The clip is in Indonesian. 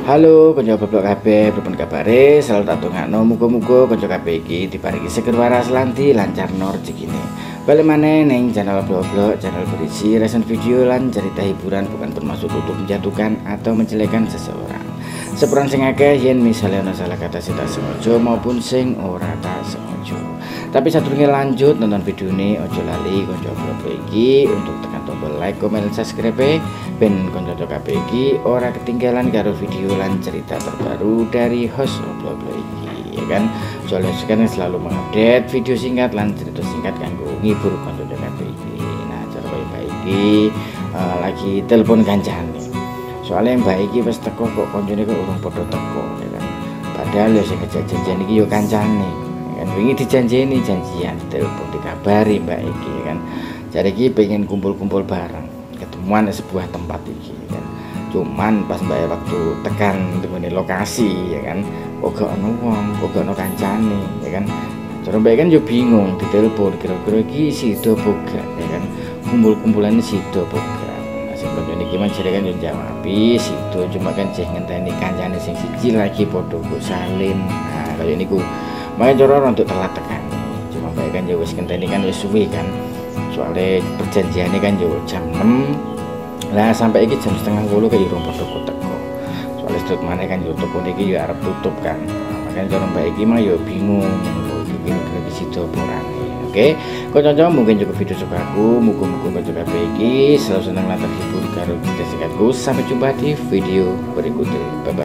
Halo konco goblok kabeh, pripun kabare? Selalu tak tungakno muga-muga konco kabeh iki diparingi seger waras lanti lancarno rezekine. Balik maneh ning channel Blok-Blok, channel berisi reaction video lan cerita hiburan bukan bermaksud untuk menjatuhkan atau menjelekkan seseorang. Sepuran sing akeh yen misalnya ana salah kata sing tak sengaja maupun sing ora tak sengaja. Tapi sadurunge lanjut nonton video ini ojo lali konco Blok-Blok iki untuk tekan tombol like, comment, subscribe ben konco kabeh iki ora ketinggalan karo video lan cerita terbaru dari host Blok-Blok iki, ya kan? Soalnya sekarang selalu mengupdate video singkat lan cerita singkat kanggo ngibur konco kabeh iki. Nah, cara baik-baik iki lagi telepon kancane. Soalnya yang baik iki wis teko kok koncone kok urung padha teko, ya kan? Padahal ya sing ngejak janjian iki yo kancane. Ya kan wingi dijanjeni janjian telepon dikabari mbak iki, ya kan? Jadi iki pengen kumpul-kumpul bareng, ketemuan di sebuah tempat iki, ya kan? Cuman pas mbak waktu tekan temene lokasi, ya kan? Kok gak ono wong, kok gak ono kancane, ya kan? Cara mbak kan yo bingung ditelepon kira-kira iki sido apa gak, ya kan? Kumpul-kumpulan sido apa gak. Nah, ini gimana cara kan jawab sido, cuma kan cek ngenteni kancane sing siji lagi padha kok salin. Nah, kaya niku. Makanya cara untuk telat tekan. Cuma mbak kan yo wis ngenteni kan wis suwi kan. Soalnya perjanjiannya kan yo jam 6 lah sampai iki jam setengah 8 kayak rumah toko teko. Soalnya sedot mana kan yo toko iki yo arep tutup kan. Makanya cara mbak iki mah yo bingung bikin kredisi doporane. Oke, kanca-kanca mungkin cukup video suka aku, muga-muga kanca kabeh iki selalu senang lan terhibur karo cerita singkatku. Sampai jumpa di video berikutnya. Bye bye.